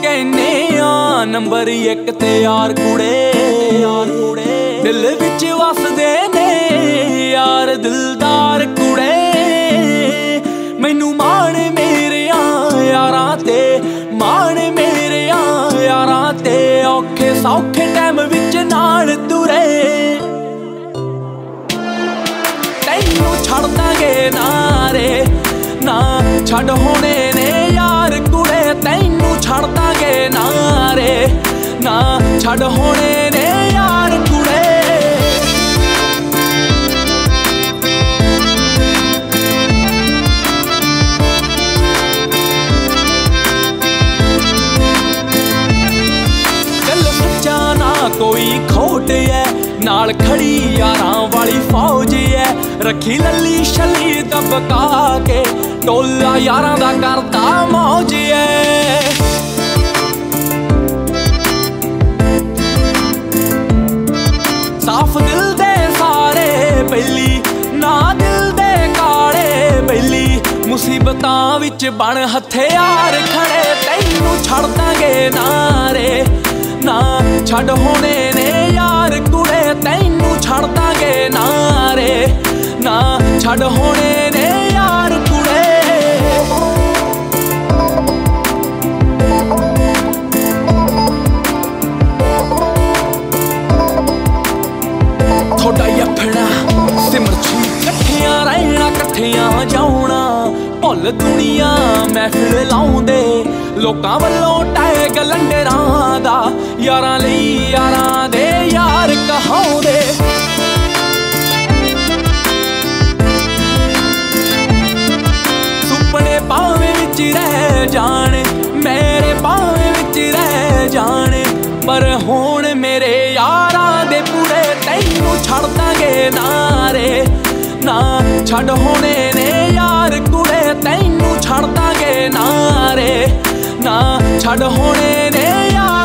कहने आ नंबर 1 ते यार कुड़े दिल विच वसदे ने यार दिलदार कुड़े। मैनू मान मेरे यारां ते मान मेरे यारां ते औखे सौखे टाइम विच नाल तुरे। तैनू छड़ दांगे नारे ना छड़ होने ने यार कुड़े। तैनू छड़ दांगे नारे ना छड़ होने ने यार कुड़े। दिल सच्चा ना कोई खोट है नाल खड़ी यारां वाली फौज है। रखी लली शली दबका के टोला यारां दा करदा मौज है। साफ दिल दे सारे बैली ना दिल दे काले बैली मुसीबतां विच बन हथियार खड़े। तैनू छड़ दांगे नारे ना छड़ होने ने यार कुड़े। तैनू छड़ दांगे नारे ना छड़ होने ने यार कुड़े। थोड़ा यफड़ा सिमरची कट्ठियां रहना कट्ठियां जाना भुल दुनिया महफिल लाउंदे लोकां वल्लों टैग लंडरां दा यारां लई यारां दे यार कहाउंदे। सुपने पावे विच रह जाने मेरे पावे विच रह जाने पर हुण मेरे यारां दे पूरे। तैनू छड़ दांगे नारे ना छड़ होने ने यार कुड़े। तैनू छड़ दांगे नारे ना छड़ होने ने यार